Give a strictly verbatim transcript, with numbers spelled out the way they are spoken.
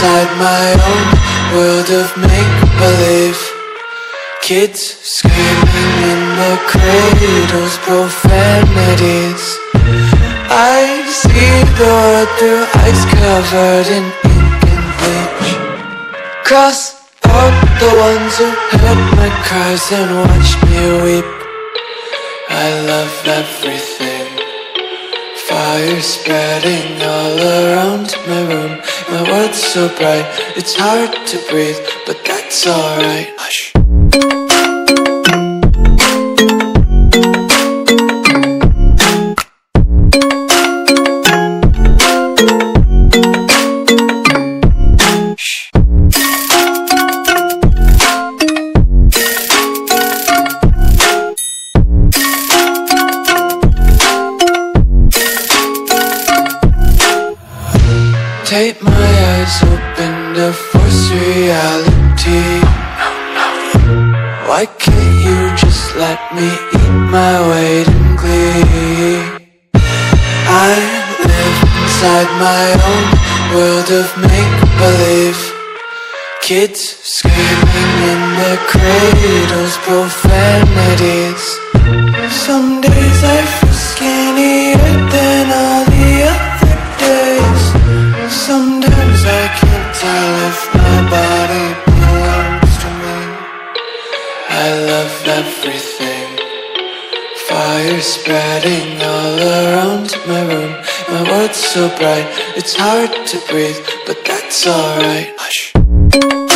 inside my own world of make-believe. Kids screaming in their cradles, profanities. I see the world through ice covered in ink and bleach. Cross out the ones who heard my cries and watched me weep. I love everything. Fire spreading all around my room. My world's so bright, it's hard to breathe, but that's alright. Hush. Take my eyes open to force reality. Why can't you just let me eat my weight in glee? I live inside my own world of make-believe. Kids screaming in their cradles, profanities. Some days I feel skinnier than all the other days. Sometimes I can't tell if my body belongs to me. I love everything. Fire spreading all around my room. My world's so bright, it's hard to breathe, but that's alright. Hush.